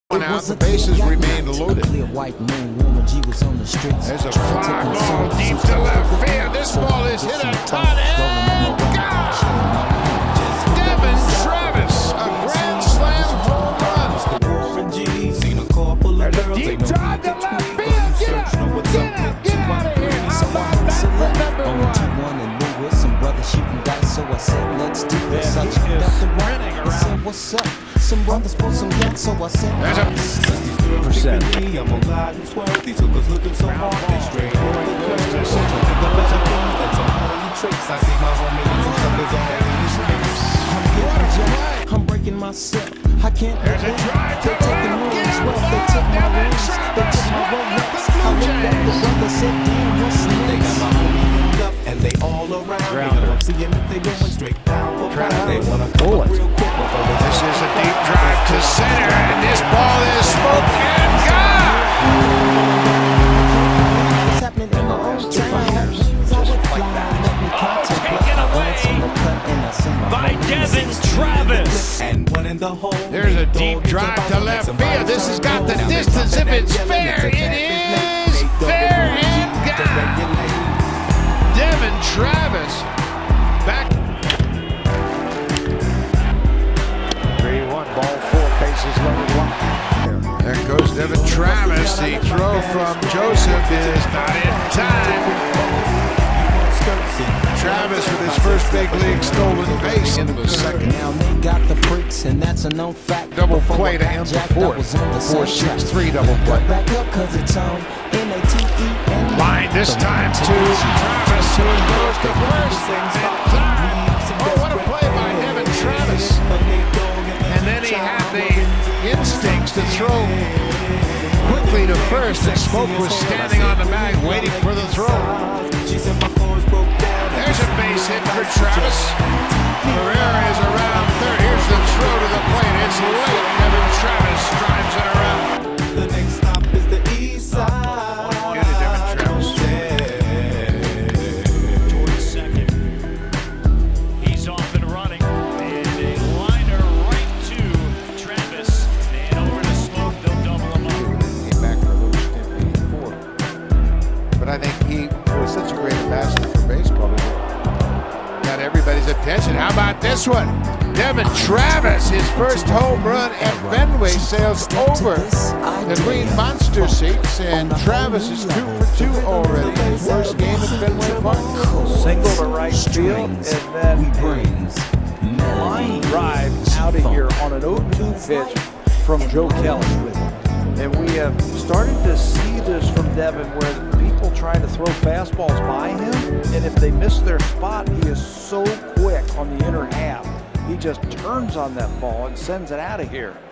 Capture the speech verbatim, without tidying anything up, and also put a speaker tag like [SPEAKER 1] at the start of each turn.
[SPEAKER 1] Out, the bases remained loaded.
[SPEAKER 2] White man, woman, G was on the streets.
[SPEAKER 1] There's a fly ball deep to left field. This ball is hit a ton and gone. Devon Travis, a grand slam home run. There's a deep drive to left field. Get out, get out, get out of here. How about that? Remember one.
[SPEAKER 2] Some brothers shooting dice, so I said, let's do this. I checked out the run. I said, what's up? Some brothers pull some gas, so I said,
[SPEAKER 1] there's a
[SPEAKER 3] percent.
[SPEAKER 2] I'm breaking myself. I can't.
[SPEAKER 1] There's a drive to
[SPEAKER 2] left. They took my rings. They took my Rolex. I looked at the brother, said, damn, what's next? They got my homie up and they all around. I'm seeing if they going straight down. They wanna
[SPEAKER 3] pull it.
[SPEAKER 1] This is a deep drive to center, and this ball is smoked and gone.
[SPEAKER 2] It's happening in my own town. Just like that.
[SPEAKER 4] Taken away by Devon Travis.
[SPEAKER 1] There's a deep drive to left field. This has got the distance. If it's fair, it is fair and gone. Devon Travis back. three one, ball four, bases loaded one. There goes Devon Travis. The throw from Joseph is not in time. Travis with his first big league stolen base into the second.
[SPEAKER 2] Now they got the freaks, and that's a known fact.
[SPEAKER 1] Double play to end the fourth. four six three double play.
[SPEAKER 2] Back up cause it's on. N A T E N.
[SPEAKER 1] Line this time to Travis, who goes to first. Oh, what a play by Devon Travis. And then he had the instincts to throw quickly to first, and Smoke was standing on the bag waiting for the throw. There's a base hit for Travis. Herrera is around third. Here's the throw to the plate. It's late. Devon Travis drives it around.
[SPEAKER 5] The next stop is the east side.
[SPEAKER 1] Get it, Devon Travis.
[SPEAKER 4] Towards second. He's off and running. And a liner right to Travis. And over to Smoke. They'll double him up.
[SPEAKER 1] Came back for a little stint before. But I think he was such a great ambassador for baseball. Got everybody's attention. How about this one? Devon Travis, his first home run at Fenway, sails over the Green Monster seats, and Travis is two for two already. His first game at Fenway Park.
[SPEAKER 3] Single to right field, and then line drive out of here on an oh two pitch from Joe Kelly. And we have started to see this from Devon, where people trying to throw fastballs by him, and if they miss their spot, he is so quick on the inner half. He just turns on that ball and sends it out of here.